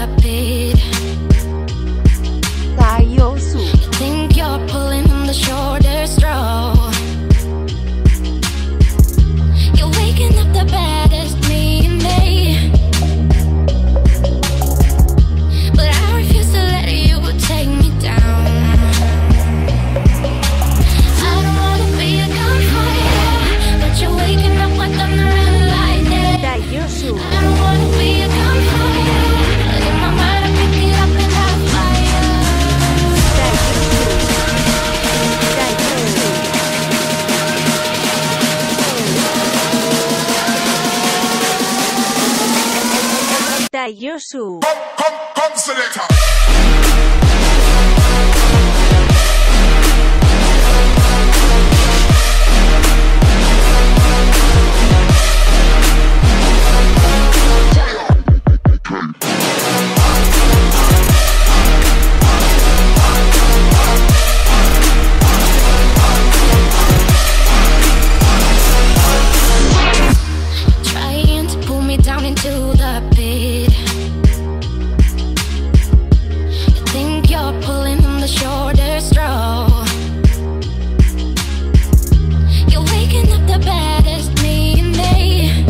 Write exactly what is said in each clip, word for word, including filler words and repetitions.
the pit. Tayosu. Think you're pulling on the shoulder straw. You're waking up the baddest me in me, but I refuse to let you take me down. I don't wanna be a gunfighter, but you're waking up with thunder and lightning. Tayosu. I don't wanna be a gunfighter, but in my mind I pick it up and I fire. Tayosu. Come, come, come, selector. Trying to pull me down into the pit. You think you're pulling on the shoulder straw. You're waking up the baddest me in me,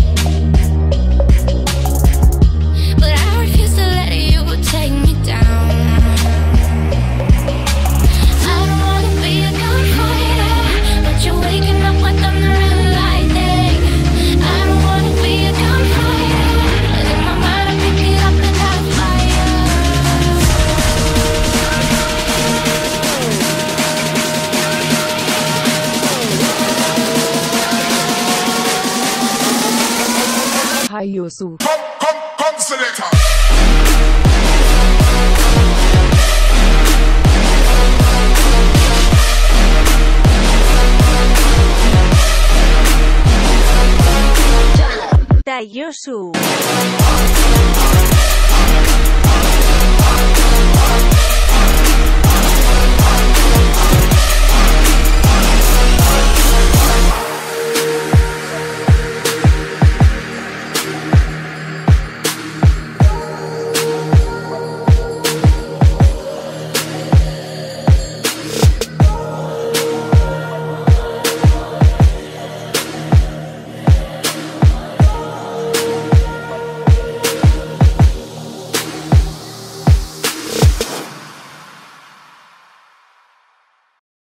but I refuse to let you take me down. I don't wanna be a gunfighter, but you're waking up with thunder and lightning. I don't wanna be a gunfighter, but in my mind I pick it up and I fire. Tayosu. Come, come, come, selector. Tayosu.